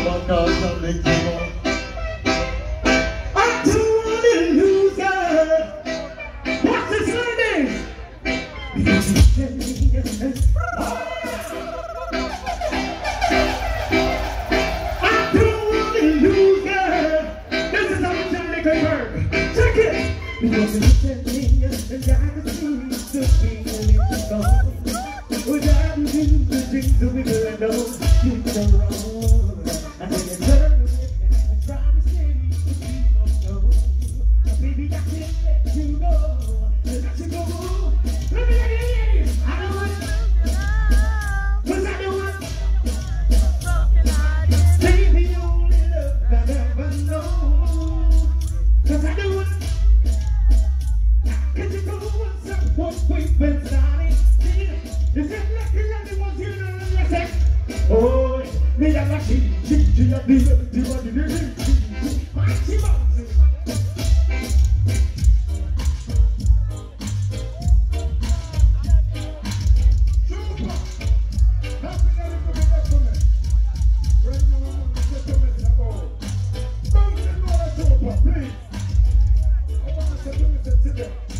But God shall let you go. I'm too little loser. What's his name? I'm too little loser. This is how Johnny Kirk. Check it. Because it's me and God seems to be willing to go. Without you do the things that we do and don't you the wrong. I think it's her and try to say you don't know. Baby, I can't let you go. Let you go. Let me get it. I don't want it. Cause I don't want it. Baby, the only love I've ever known. Cause I don't want it. Can you go once up what we've been starting? Is it lucky that it was here in the sex? Oh, me a lucky, she a diva. Please, I want to say to